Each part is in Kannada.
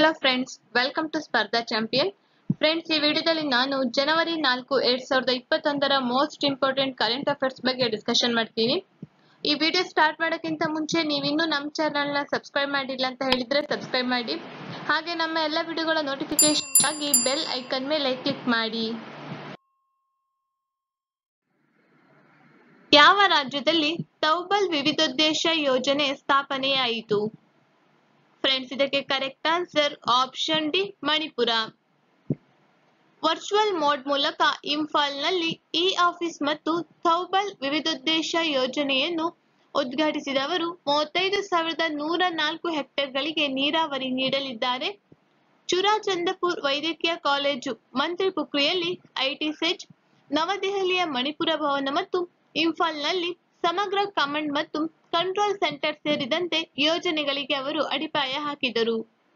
Hello friends, welcome to Spardha champion. Friends, ಈ ವಿಡಿಯೋದಲ್ಲಿ ನಾನು ಜನವರಿ 4, 2021ರ ಮೋಸ್ಟ್ ಇಂಪಾರ್ಟೆಂಟ್ ಕರೆಂಟ್ ಅಫೇರ್ಸ್ ಬಗ್ಗೆ ಡಿಸ್ಕಷನ್ ಮಾಡ್ತೀನಿ. ಈ ವಿಡಿಯೋ ಸ್ಟಾರ್ಟ್ ಮಾಡೋಕ್ಕಿಂತ ಮುಂಚೆ ನೀವಿನ್ನೂ ನಮ್ಮ ಚಾನಲ್ನ ಸಬ್ಸ್ಕ್ರೈಬ್ ಮಾಡಿಲ್ಲ ಅಂತ ಹೇಳಿದ್ರೆ ಸಬ್ಸ್ಕ್ರೈಬ್ ಮಾಡಿ. ಹಾಗೆ ನಮ್ಮ ಎಲ್ಲ ವಿಡಿಯೋಗಳ ನೋಟಿಫಿಕೇಶನ್ಗಾಗಿ ಬೆಲ್ ಐಕನ್ ಮೇಲೆ ಕ್ಲಿಕ್ ಮಾಡಿ. ಯಾವ ರಾಜ್ಯದಲ್ಲಿ ತೌಬಲ್ ವಿವಿಧೋದ್ದೇಶ ಯೋಜನೆ ಸ್ಥಾಪನೆಯಾಯಿತು? ಫ್ರೆಂಡ್ಸ್, ಇದಕ್ಕೆ correct answer option D, Manipur. Virtual mode ಮೂಲಕ ಇಂಫಾಲ್ನಲ್ಲಿ ಇ ಆಫೀಸ್ ಮತ್ತು ಥೌಬಲ್ ವಿವಿಧೋದ್ದೇಶ ಯೋಜನೆಯನ್ನು ಉದ್ಘಾಟಿಸಿದವರು 35,104 ಹೆಕ್ಟೇರ್ಗಳಿಗೆ ನೀರಾವರಿ ನೀಡಲಿದ್ದಾರೆ. ಚುರಾಚಂದಪುರ್ ವೈದ್ಯಕೀಯ ಕಾಲೇಜು, ಮಂತ್ರಿಪುಖ್ರಿಯಲ್ಲಿ ಐಟಿ ಸೆಜ್, ನವದೆಹಲಿಯ ಮಣಿಪುರ ಭವನ ಮತ್ತು ಇಂಫಾಲ್ನಲ್ಲಿ ಸಮಗ್ರ ಕಮಾಂಡ್ ಮತ್ತು ಕಂಟ್ರೋಲ್ ಸೆಂಟರ್ ಸೇರಿದಂತೆ ಯೋಜನೆಗಳಿಗೆ ಅವರು ಅಡಿಪಾಯ ಹಾಕಿದರು.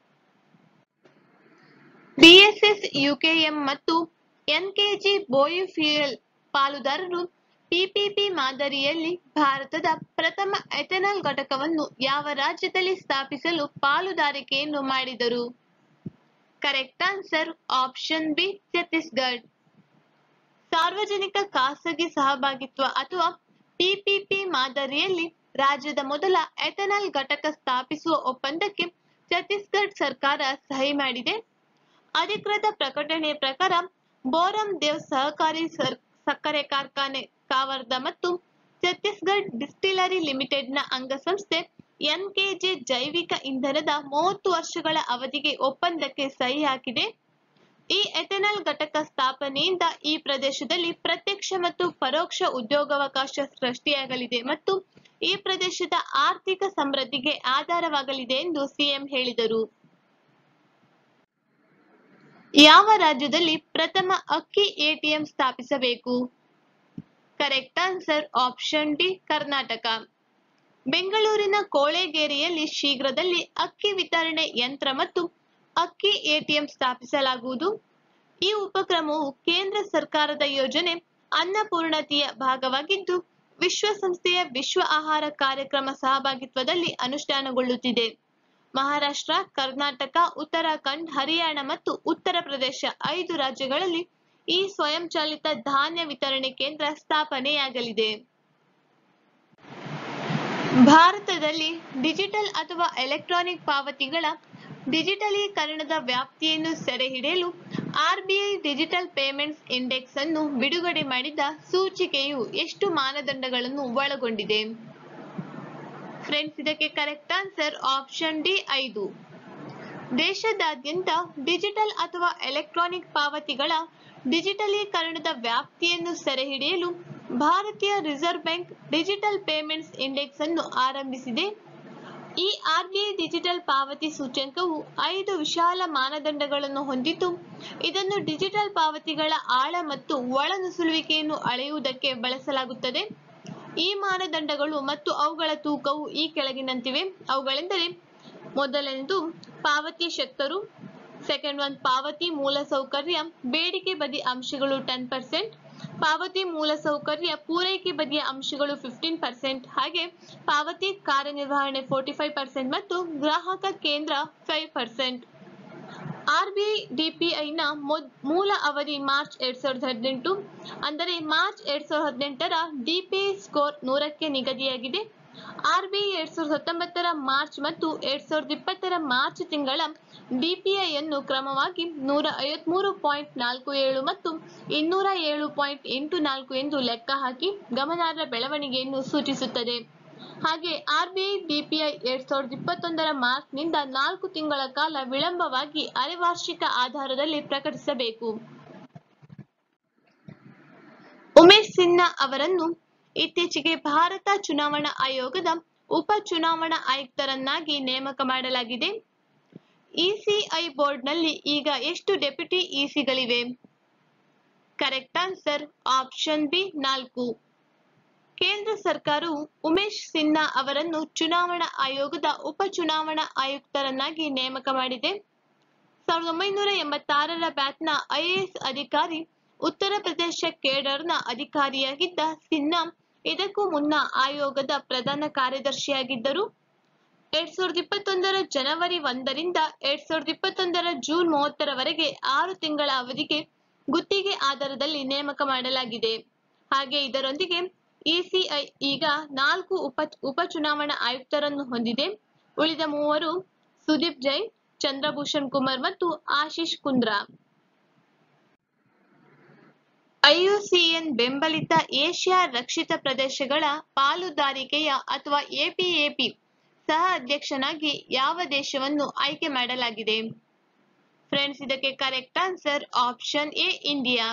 ಬಿಎಸ್ಎಸ್ ಯುಕೆಎಂ ಮತ್ತು ಎನ್ಕೆಜಿ ಬಯೋಫ್ಯೂಯಲ್ ಪಾಲುದಾರರು ಪಿಪಿಪಿ ಮಾದರಿಯಲ್ಲಿ ಭಾರತದ ಪ್ರಥಮ ಎಥೆನಾಲ್ ಘಟಕವನ್ನು ಯಾವ ರಾಜ್ಯದಲ್ಲಿ ಸ್ಥಾಪಿಸಲು ಪಾಲುದಾರಿಕೆಯನ್ನು ಮಾಡಿದರು? Correct answer option B, Chhattisgarh. ಸಾರ್ವಜನಿಕ ಖಾಸಗಿ ಸಹಭಾಗಿತ್ವ ಅಥವಾ ಪಿಪಿಪಿ ಮಾದರಿಯಲ್ಲಿ ರಾಜ್ಯದ ಮೊದಲ ಎಥೆನಾಲ್ ಘಟಕ ಸ್ಥಾಪಿಸುವ ಒಪ್ಪಂದಕ್ಕೆ ಛತ್ತೀಸ್ಗಢ ಸರ್ಕಾರ ಸಹಿ ಮಾಡಿದೆ. ಅಧಿಕೃತ ಪ್ರಕಟಣೆಯ ಪ್ರಕಾರ ಬೋರಮ್-ದೇವ್ ಸಹಕಾರಿ ಸಕ್ಕರೆ ಕಾರ್ಖಾನೆ ಕಾವರ್ಧಾ ಮತ್ತು ಛತ್ತೀಸ್ಗಢ ಡಿಸ್ಟಿಲರಿ ಲಿಮಿಟೆಡ್ನ ಅಂಗಸಂಸ್ಥೆ ಎನ್ಕೆಜೆ ಜೈವಿಕ ಇಂಧನದ 30 ವರ್ಷಗಳ ಅವಧಿಗೆ ಒಪ್ಪಂದಕ್ಕೆ ಸಹಿ ಹಾಕಿದೆ. ಈ ಎಥೆನಾಲ್ ಘಟಕ ಸ್ಥಾಪನೆಯಿಂದ ಈ ಪ್ರದೇಶದಲ್ಲಿ ಪ್ರತ್ಯಕ್ಷ ಮತ್ತು ಪರೋಕ್ಷ ಉದ್ಯೋಗಾವಕಾಶ ಸೃಷ್ಟಿಯಾಗಲಿದೆ ಮತ್ತು ಈ ಪ್ರದೇಶದ ಆರ್ಥಿಕ ಸಮೃದ್ಧಿಗೆ ಆಧಾರವಾಗಲಿದೆ ಎಂದು ಸಿಎಂ ಹೇಳಿದರು. ಯಾವ ರಾಜ್ಯದಲ್ಲಿ ಪ್ರಥಮ ಅಕ್ಕಿ ಎಟಿಎಂ ಸ್ಥಾಪಿಸಬೇಕು? Correct answer option D, Karnataka. ಬೆಂಗಳೂರಿನ ಕೋಳೆಗೇರಿಯಲ್ಲಿ ಶೀಘ್ರದಲ್ಲಿ ಅಕ್ಕಿ ವಿತರಣೆ ಯಂತ್ರ ಮತ್ತು ಅಕ್ಕಿ ಎಟಿಎಂ ಸ್ಥಾಪಿಸಲಾಗುವುದು. ಈ ಉಪಕ್ರಮವು ಕೇಂದ್ರ ಸರ್ಕಾರದ ಯೋಜನೆ ಅನ್ನಪೂರ್ಣತೆಯ ಭಾಗವಾಗಿದ್ದು, ವಿಶ್ವಸಂಸ್ಥೆಯ ವಿಶ್ವ ಆಹಾರ ಕಾರ್ಯಕ್ರಮ ಸಹಭಾಗಿತ್ವದಲ್ಲಿ ಅನುಷ್ಠಾನಗೊಳ್ಳುತ್ತಿದೆ. ಮಹಾರಾಷ್ಟ್ರ, ಕರ್ನಾಟಕ, ಉತ್ತರಾಖಂಡ್, ಹರಿಯಾಣ ಮತ್ತು ಉತ್ತರ ಪ್ರದೇಶ 5 ರಾಜ್ಯಗಳಲ್ಲಿ ಈ ಸ್ವಯಂಚಾಲಿತ ಧಾನ್ಯ ವಿತರಣೆ ಕೇಂದ್ರ ಸ್ಥಾಪನೆಯಾಗಲಿದೆ. ಭಾರತದಲ್ಲಿ ಡಿಜಿಟಲ್ ಅಥವಾ ಎಲೆಕ್ಟ್ರಾನಿಕ್ ಪಾವತಿಗಳ ಡಿಜಿಟಲೀಕರಣದ ವ್ಯಾಪ್ತಿಯನ್ನು ಸೆರೆಹಿಡಿಯಲು ಆರ್ಬಿಐ ಡಿಜಿಟಲ್ ಪೇಮೆಂಟ್ಸ್ ಇಂಡೆಕ್ಸ್ ಅನ್ನು ಬಿಡುಗಡೆ ಮಾಡಿದ ಸೂಚಿಕೆಯು ಎಷ್ಟು ಮಾನದಂಡಗಳನ್ನು ಒಳಗೊಂಡಿದೆ? ಫ್ರೆಂಡ್ಸ್, ಇದಕ್ಕೆ ಕರೆಕ್ಟ್ ಆನ್ಸರ್ ಆಪ್ಷನ್ ಡಿ, 5. ದೇಶದಾದ್ಯಂತ ಡಿಜಿಟಲ್ ಅಥವಾ ಎಲೆಕ್ಟ್ರಾನಿಕ್ ಪಾವತಿಗಳ ಡಿಜಿಟಲೀಕರಣದ ವ್ಯಾಪ್ತಿಯನ್ನು ಸೆರೆಹಿಡಿಯಲು ಭಾರತೀಯ reserve bank digital payments index ಅನ್ನು ಆರಂಭಿಸಿದೆ. ಈ ಆರ್ಬಿಐ ಡಿಜಿಟಲ್ ಪಾವತಿ ಸೂಚ್ಯಂಕವು 5 ವಿಶಾಲ ಮಾನದಂಡಗಳನ್ನು ಹೊಂದಿದ್ದು, ಇದನ್ನು ಡಿಜಿಟಲ್ ಪಾವತಿಗಳ ಆಳ ಮತ್ತು ಒಳನುಸುಳುವಿಕೆಯನ್ನು ಅಳೆಯುವುದಕ್ಕೆ ಬಳಸಲಾಗುತ್ತದೆ. ಈ ಮಾನದಂಡಗಳು ಮತ್ತು ಅವುಗಳ ತೂಕವು ಈ ಕೆಳಗಿನಂತಿವೆ. ಅವುಗಳೆಂದರೆ: ಮೊದಲನೆಯದು ಪಾವತಿ ಶರ್ತರು, ಸೆಕೆಂಡ್ ಒನ್ ಪಾವತಿ ಮೂಲಸೌಕರ್ಯ ಬೇಡಿಕೆ ಬದಿ ಅಂಶಗಳು 10%, ಪಾವತಿ ಮೂಲಸೌಕರ್ಯ ಪೂರೈಕೆ ಬದಿಯ ಅಂಶಗಳು 15%, ಹಾಗೆ ಪಾವತಿ ಕಾರ್ಯನಿರ್ವಹಣೆ 45% ಮತ್ತು ಗ್ರಾಹಕ ಕೇಂದ್ರ 5%. ಆರ್ಬಿಐ ಡಿಪಿಐನ ಮೂಲ ಅವಧಿ ಮಾರ್ಚ್ 2018, ಅಂದರೆ ಮಾರ್ಚ್ 2018ರ ಡಿಪಿಐ ಸ್ಕೋರ್ 100ಕ್ಕೆ ನಿಗದಿಯಾಗಿದೆ. ಆರ್ಬಿಐ 2019ರ ಮಾರ್ಚ್ ಮತ್ತು 2020ರ ಮಾರ್ಚ್ ತಿಂಗಳ ಡಿಪಿಐಯನ್ನು ಕ್ರಮವಾಗಿ 153.47 ಮತ್ತು 207.84 ಎಂದು ಲೆಕ್ಕ ಹಾಕಿ ಗಮನಾರ್ಹ ಬೆಳವಣಿಗೆಯನ್ನು ಸೂಚಿಸುತ್ತದೆ. ಹಾಗೆ ಆರ್ಬಿಐ ಡಿಪಿಐ 2021ರ ಮಾರ್ಚ್ನಿಂದ 4 ತಿಂಗಳ ಕಾಲ ವಿಳಂಬವಾಗಿ ಅರೆವಾರ್ಷಿಕ ಆಧಾರದಲ್ಲಿ ಪ್ರಕಟಿಸಬೇಕು. ಉಮೇಶ್ ಸಿನ್ಹಾ ಅವರನ್ನು ಇತ್ತೀಚೆಗೆ ಭಾರತ ಚುನಾವಣಾ ಆಯೋಗದ ಉಪ ಚುನಾವಣಾ ಆಯುಕ್ತರನ್ನಾಗಿ ನೇಮಕ ಮಾಡಲಾಗಿದೆ. ಇಸಿಐ ಬೋರ್ಡ್ನಲ್ಲಿ ಈಗ ಎಷ್ಟು ಡೆಪ್ಯೂಟಿ ಇಸಿಗಳಿವೆ? Correct answer option B, 4. ಕೇಂದ್ರ ಸರ್ಕಾರವು ಉಮೇಶ್ ಸಿನ್ಹಾ ಅವರನ್ನು ಚುನಾವಣಾ ಆಯೋಗದ ಉಪ ಚುನಾವಣಾ ಆಯುಕ್ತರನ್ನಾಗಿ ನೇಮಕ ಮಾಡಿದೆ. 1986ರ ಬ್ಯಾಚ್ನ ಐಎಎಸ್ ಅಧಿಕಾರಿ, ಉತ್ತರ ಪ್ರದೇಶ ಕೇಡರ್ನ ಅಧಿಕಾರಿಯಾಗಿದ್ದ ಸಿನ್ಹಾ ಇದಕ್ಕೂ ಮುನ್ನ ಆಯೋಗದ ಪ್ರಧಾನ ಕಾರ್ಯದರ್ಶಿಯಾಗಿದ್ದರು. 2021 ಜನವರಿ 1ರಿಂದ 2021 ಜೂನ್ 30ರವರೆಗೆ 6 ತಿಂಗಳ ಅವಧಿಗೆ ಗುತ್ತಿಗೆ ಆಧಾರದಲ್ಲಿ ನೇಮಕ ಮಾಡಲಾಗಿದೆ. ಹಾಗೆ ಇದರೊಂದಿಗೆ ಇಸಿಐ ಈಗ 4 ಉಪಚುನಾವಣಾ ಆಯುಕ್ತರನ್ನು ಹೊಂದಿದೆ. ಉಳಿದ 3 ಸುದೀಪ್ ಜೈನ್, ಚಂದ್ರಭೂಷಣ್ ಕುಮಾರ್ ಮತ್ತು ಆಶೀಶ್ ಕುಂದ್ರಾ. ಐಯುಸಿಎನ್ ಬೆಂಬಲಿತ ಏಷ್ಯಾ ರಕ್ಷಿತ ಪ್ರದೇಶಗಳ ಪಾಲುದಾರಿಕೆಯ ಅಥವಾ ಎಪಿಎಪಿ ಸಹ ಅಧ್ಯಕ್ಷನಾಗಿ ಯಾವ ದೇಶವನ್ನು ಆಯ್ಕೆ ಮಾಡಲಾಗಿದೆ? ಫ್ರೆಂಡ್ಸ್, ಇದಕ್ಕೆ correct answer option A India.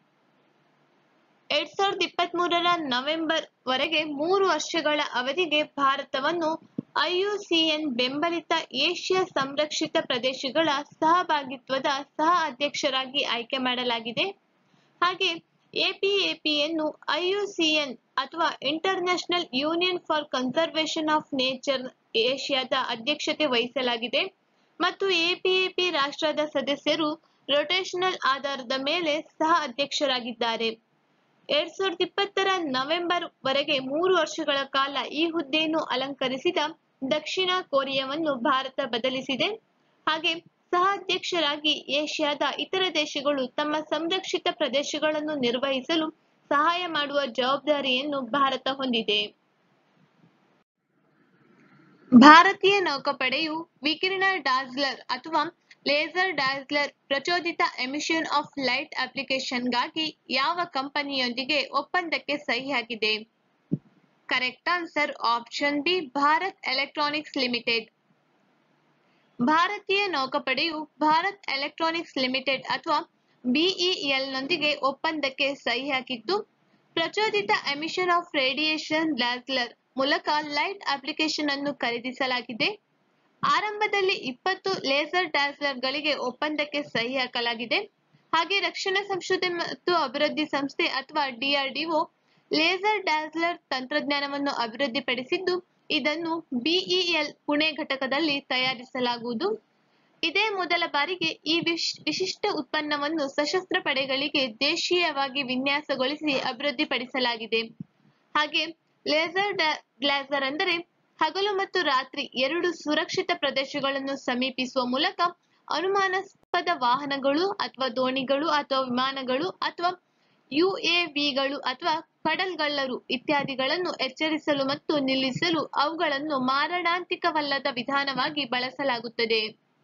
2023ರ ನವೆಂಬರ್ ವರೆಗೆ 3 ವರ್ಷಗಳ ಅವಧಿಗೆ ಭಾರತವನ್ನು ಐಯುಸಿಎನ್ ಬೆಂಬಲಿತ ಏಷ್ಯಾ ಸಂರಕ್ಷಿತ ಪ್ರದೇಶಗಳ ಸಹಭಾಗಿತ್ವದ ಸಹ ಅಧ್ಯಕ್ಷರಾಗಿ ಆಯ್ಕೆ ಮಾಡಲಾಗಿದೆ. ಹಾಗೆ ಎಪಿಎಪಿಯನ್ನು ಐಯುಸಿಎನ್ ಅಥವಾ international union for conservation of nature ಏಷ್ಯಾದ ಅಧ್ಯಕ್ಷತೆ ವಹಿಸಲಾಗಿದೆ ಮತ್ತು ಎಪಿಎಪಿ ರಾಷ್ಟ್ರದ ಸದಸ್ಯರು ರೊಟೇಷನಲ್ ಆಧಾರದ ಮೇಲೆ ಸಹ ಅಧ್ಯಕ್ಷರಾಗಿದ್ದಾರೆ. 2020ರ ನವೆಂಬರ್ ವರೆಗೆ 3 ವರ್ಷಗಳ ಕಾಲ ಈ ಹುದ್ದೆಯನ್ನು ಅಲಂಕರಿಸಿದ ದಕ್ಷಿಣ ಕೊರಿಯಾವನ್ನು ಭಾರತ ಬದಲಿಸಿದೆ. ಹಾಗೆ ಸಹ ಅಧ್ಯಕ್ಷರಾಗಿ ಏಷ್ಯಾದ ಇತರ ದೇಶಗಳು ತಮ್ಮ ಸಂರಕ್ಷಿತ ಪ್ರದೇಶಗಳನ್ನು ನಿರ್ವಹಿಸಲು ಸಹಾಯ ಮಾಡುವ ಜವಾಬ್ದಾರಿಯನ್ನು ಭಾರತ ಹೊಂದಿದೆ. ಭಾರತೀಯ ನೌಕಾಪಡೆಯು ವಿಕಿರಣ ಡಾಜ್ಲರ್ ಅಥವಾ ಲೇಸರ್ ಡಾಜ್ಲರ್ ಪ್ರಚೋದಿತ ಎಮಿಷನ್ ಆಫ್ ಲೈಟ್ ಅಪ್ಲಿಕೇಶನ್ಗಾಗಿ ಯಾವ ಕಂಪನಿಯೊಂದಿಗೆ ಒಪ್ಪಂದಕ್ಕೆ ಸಹಿ ಹಾಕಿದೆ? Correct answer option B Bharat electronics limited. ಭಾರತೀಯ ನೌಕಾಪಡೆಯು ಭಾರತ್ ಎಲೆಕ್ಟ್ರಾನಿಕ್ಸ್ ಲಿಮಿಟೆಡ್ ಅಥವಾ ಬಿಇಎಲ್ನೊಂದಿಗೆ ಒಪ್ಪಂದಕ್ಕೆ ಸಹಿ ಹಾಕಿದ್ದು, ಪ್ರಚೋದಿತ ಎಮಿಷನ್ ಆಫ್ ರೇಡಿಯೇಷನ್ ಡಾಜ್ಲರ್ ಮೂಲಕ ಲೈಟ್ ಅಪ್ಲಿಕೇಶನ್ ಅನ್ನು ಖರೀದಿಸಲಾಗಿದೆ. ಆರಂಭದಲ್ಲಿ 20 ಲೇಸರ್ ಡಾಜ್ಲರ್ಗಳಿಗೆ ಒಪ್ಪಂದಕ್ಕೆ ಸಹಿ ಹಾಕಲಾಗಿದೆ. ಹಾಗೆ ರಕ್ಷಣಾ ಸಂಶೋಧನೆ ಮತ್ತು ಅಭಿವೃದ್ಧಿ ಸಂಸ್ಥೆ ಅಥವಾ ಡಿಆರ್ಡಿಒ ಲೇಸರ್ ಡಾಜ್ಲರ್ ತಂತ್ರಜ್ಞಾನವನ್ನು ಅಭಿವೃದ್ಧಿಪಡಿಸಿದ್ದು, ಇದನ್ನು ಬಿಇಎಲ್ ಪುಣೆ ಘಟಕದಲ್ಲಿ ತಯಾರಿಸಲಾಗುವುದು. ಇದೇ ಮೊದಲ ಬಾರಿಗೆ ಈ ವಿಶಿಷ್ಟ ಉತ್ಪನ್ನವನ್ನು ಸಶಸ್ತ್ರ ಪಡೆಗಳಿಗೆ ದೇಶೀಯವಾಗಿ ವಿನ್ಯಾಸಗೊಳಿಸಿ ಅಭಿವೃದ್ಧಿಪಡಿಸಲಾಗಿದೆ. ಹಾಗೆ ಲೇಸರ್ ಡಾಜ್ಲರ್ ಅಂದರೆ ಹಗಲು ಮತ್ತು ರಾತ್ರಿ ಎರಡು ಸುರಕ್ಷಿತ ಪ್ರದೇಶಗಳನ್ನು ಸಮೀಪಿಸುವ ಮೂಲಕ ಅನುಮಾನಾಸ್ಪದ ವಾಹನಗಳು ಅಥವಾ ದೋಣಿಗಳು ಅಥವಾ ವಿಮಾನಗಳು ಅಥವಾ ಯುಎವಿಗಳು ಅಥವಾ ಕಡಲ್ಗಳ್ಳರು ಇತ್ಯಾದಿಗಳನ್ನು ಎಚ್ಚರಿಸಲು ಮತ್ತು ನಿಲ್ಲಿಸಲು ಅವುಗಳನ್ನು ಮಾರಣಾಂತಿಕವಲ್ಲದ ವಿಧಾನವಾಗಿ ಬಳಸಲಾಗುತ್ತದೆ.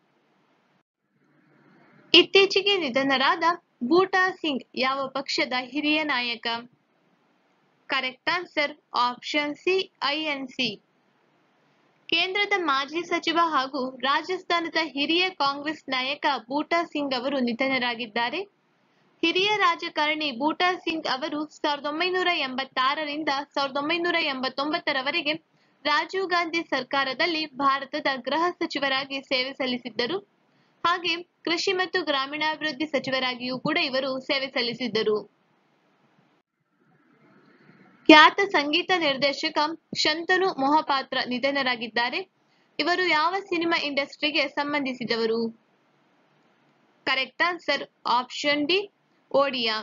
ಇತ್ತೀಚೆಗೆ ನಿಧನರಾದ ಬೂಟಾ ಸಿಂಗ್ ಯಾವ ಪಕ್ಷದ ಹಿರಿಯ ನಾಯಕ? Correct answer option C INC. ಕೇಂದ್ರದ ಮಾಜಿ ಸಚಿವ ಹಾಗೂ ರಾಜಸ್ಥಾನದ ಹಿರಿಯ ಕಾಂಗ್ರೆಸ್ ನಾಯಕ ಬೂಟಾ ಸಿಂಗ್ ಅವರು ನಿಧನರಾಗಿದ್ದಾರೆ. ಹಿರಿಯ ರಾಜಕಾರಣಿ ಬೂಟಾ ಸಿಂಗ್ ಅವರು 1986ರಿಂದ 1989ರವರೆಗೆ ರಾಜೀವ್ ಗಾಂಧಿ ಸರ್ಕಾರದಲ್ಲಿ ಭಾರತದ ಗೃಹ ಸಚಿವರಾಗಿ ಸೇವೆ ಸಲ್ಲಿಸಿದ್ದರು. ಹಾಗೆ ಕೃಷಿ ಮತ್ತು ಗ್ರಾಮೀಣಾಭಿವೃದ್ಧಿ ಸಚಿವರಾಗಿಯೂ ಕೂಡ ಇವರು ಸೇವೆ ಸಲ್ಲಿಸಿದ್ದರು. ಖ್ಯಾತ ಸಂಗೀತ ನಿರ್ದೇಶಕ ಶಂತನು ಮೊಹಪಾತ್ರ ನಿಧನರಾಗಿದ್ದಾರೆ. ಇವರು ಯಾವ ಸಿನಿಮಾ ಇಂಡಸ್ಟ್ರಿಗೆ ಸಂಬಂಧಿಸಿದವರು? Correct answer option D Odia.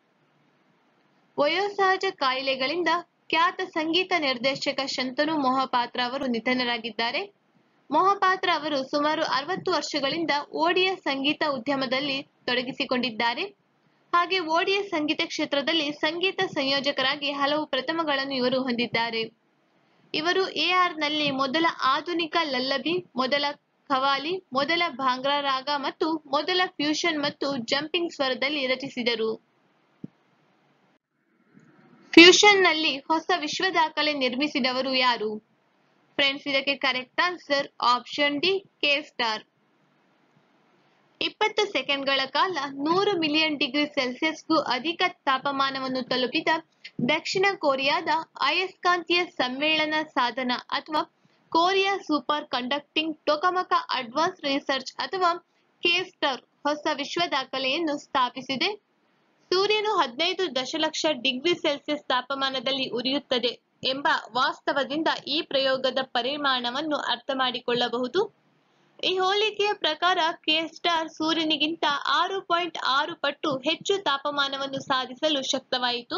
ವಯೋಸಹಜ ಕಾಯಿಲೆಗಳಿಂದ ಖ್ಯಾತ ಸಂಗೀತ ನಿರ್ದೇಶಕ ಶಂತನು ಮೊಹಪಾತ್ರ ಅವರು ನಿಧನರಾಗಿದ್ದಾರೆ. ಮೊಹಪಾತ್ರ ಅವರು ಸುಮಾರು 60 ವರ್ಷಗಳಿಂದ ಒಡಿಯಾ ಸಂಗೀತ ಉದ್ಯಮದಲ್ಲಿ ತೊಡಗಿಸಿಕೊಂಡಿದ್ದಾರೆ. ಹಾಗೆ ಒಡಿಯಾ ಸಂಗೀತ ಕ್ಷೇತ್ರದಲ್ಲಿ ಸಂಗೀತ ಸಂಯೋಜಕರಾಗಿ ಹಲವು ಪ್ರಥಮಗಳನ್ನು ಇವರು ಹೊಂದಿದ್ದಾರೆ. ಇವರು ಎಆರ್ನಲ್ಲಿ ಮೊದಲ ಆಧುನಿಕ ಲಲ್ಲಬಿ, ಮೊದಲ ಖವಾಲಿ, ಮೊದಲ ಭಾಂಗ್ರಾ ರಾಗ ಮತ್ತು ಮೊದಲ ಫ್ಯೂಷನ್ ಮತ್ತು ಜಂಪಿಂಗ್ ಸ್ವರದಲ್ಲಿ ರಚಿಸಿದರು. ಫ್ಯೂಷನ್ನಲ್ಲಿ ಹೊಸ ವಿಶ್ವ ದಾಖಲೆ ನಿರ್ಮಿಸಿದವರು ಯಾರು? ಫ್ರೆಂಡ್ಸ್, ಇದಕ್ಕೆ correct answer option D K star. 20 ಸೆಕೆಂಡ್ಗಳ ಕಾಲ 100 ಮಿಲಿಯನ್ ಡಿಗ್ರಿ ಸೆಲ್ಸಿಯಸ್ಗೂ ಅಧಿಕ ತಾಪಮಾನವನ್ನು ತಲುಪಿದ ದಕ್ಷಿಣ ಕೊರಿಯಾದ ಅಯಸ್ಕಾಂತೀಯ ಸಮ್ಮೇಳನ ಸಾಧನ ಅಥವಾ Korea super conducting tokamak advance research ಅಥವಾ ಕೆ-ಸ್ಟಾರ್ ಹೊಸ ವಿಶ್ವ ದಾಖಲೆಯನ್ನು ಸ್ಥಾಪಿಸಿದೆ. ಸೂರ್ಯನು 15 ದಶಲಕ್ಷ ಡಿಗ್ರಿ ಸೆಲ್ಸಿಯಸ್ ತಾಪಮಾನದಲ್ಲಿ ಉರಿಯುತ್ತದೆ ಎಂಬ ವಾಸ್ತವದಿಂದ ಈ ಪ್ರಯೋಗದ ಪರಿಮಾಣವನ್ನು ಅರ್ಥಮಾಡಿಕೊಳ್ಳಬಹುದು. ಈ ಹೋಲಿಕೆಯ ಪ್ರಕಾರ ಕೆ-ಸ್ಟಾರ್ ಸೂರ್ಯನಿಗಿಂತ 6.6 ಪಟ್ಟು ಹೆಚ್ಚು ತಾಪಮಾನವನ್ನು ಸಾಧಿಸಲು ಶಕ್ತವಾಯಿತು.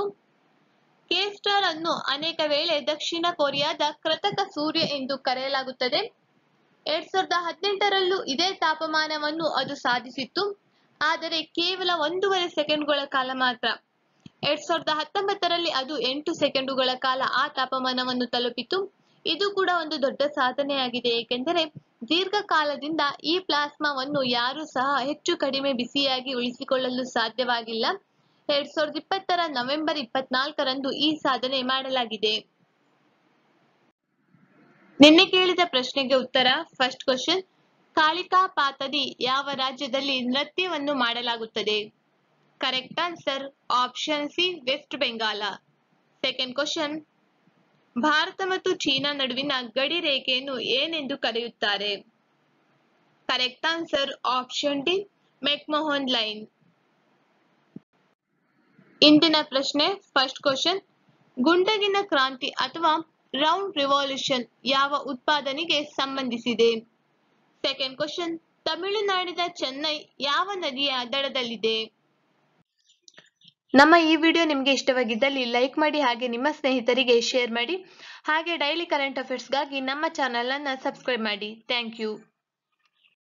ಕೆ-ಸ್ಟಾರ್ ಅನ್ನು ಅನೇಕ ವೇಳೆ ದಕ್ಷಿಣ ಕೊರಿಯಾದ ಕೃತಕ ಸೂರ್ಯ ಎಂದು ಕರೆಯಲಾಗುತ್ತದೆ. 2018ರಲ್ಲೂ ಇದೇ ತಾಪಮಾನವನ್ನು ಅದು ಸಾಧಿಸಿತ್ತು, ಆದರೆ ಕೇವಲ 1.5 ಸೆಕೆಂಡುಗಳ ಕಾಲ ಮಾತ್ರ. 2019ರಲ್ಲಿ ಅದು 8 ಸೆಕೆಂಡುಗಳ ಕಾಲ ಆ ತಾಪಮಾನವನ್ನು ತಲುಪಿತು. ಇದು ಕೂಡ ಒಂದು ದೊಡ್ಡ ಸಾಧನೆಯಾಗಿದೆ, ಏಕೆಂದರೆ ದೀರ್ಘಕಾಲದಿಂದ ಈ ಪ್ಲಾಸ್ಮಾವನ್ನು ಯಾರೂ ಸಹ ಹೆಚ್ಚು ಕಡಿಮೆ ಬಿಸಿಯಾಗಿ ಉಳಿಸಿಕೊಳ್ಳಲು ಸಾಧ್ಯವಾಗಿಲ್ಲ. 2020ರ ನವೆಂಬರ್ 24ರಂದು ಈ ಸಾಧನೆ ಮಾಡಲಾಗಿದೆ. ನಿನ್ನೆ ಕೇಳಿದ ಪ್ರಶ್ನೆಗೆ ಉತ್ತರ. ಫಸ್ಟ್ ಕ್ವಶನ್, ಕಾಳಿಕಾಪಾತದಿ ಯಾವ ರಾಜ್ಯದಲ್ಲಿ ನೃತ್ಯವನ್ನು ಮಾಡಲಾಗುತ್ತದೆ? Correct answer option C, west Bengal. Second question, ಭಾರತ ಮತ್ತು ಚೀನಾ ನಡುವಿನ ಗಡಿ ರೇಖೆಯನ್ನು ಏನೆಂದು ಕರೆಯುತ್ತಾರೆ? Correct answer option D, McMahon line. ಇಂದಿನ ಪ್ರಶ್ನೆ ಫಸ್ಟ್ ಕ್ವಶನ್, ಗುಂಡಗಿನ ಕ್ರಾಂತಿ ಅಥವಾ ರೌಂಡ್ ರಿವಾಲ್ಯೂಷನ್ ಯಾವ ಉತ್ಪಾದನೆಗೆ ಸಂಬಂಧಿಸಿದೆ? ಸೆಕೆಂಡ್ ಕ್ವಶನ್, ತಮಿಳುನಾಡಿನ ಚೆನ್ನೈ ಯಾವ ನದಿಯ ದಡದಲ್ಲಿದೆ? ನಮ್ಮ ಈ ವಿಡಿಯೋ ನಿಮಗೆ ಇಷ್ಟವಾಗಿದ್ದಲ್ಲಿ ಲೈಕ್ ಮಾಡಿ, ಹಾಗೆ ನಿಮ್ಮ ಸ್ನೇಹಿತರಿಗೆ ಶೇರ್ ಮಾಡಿ, ಹಾಗೆ ಡೈಲಿ ಕರೆಂಟ್ ಅಫೇರ್ಸ್ಗಾಗಿ ನಮ್ಮ ಚಾನೆಲ್ ಅನ್ನು ಸಬ್ಸ್ಕ್ರೈಬ್ ಮಾಡಿ. Thank you.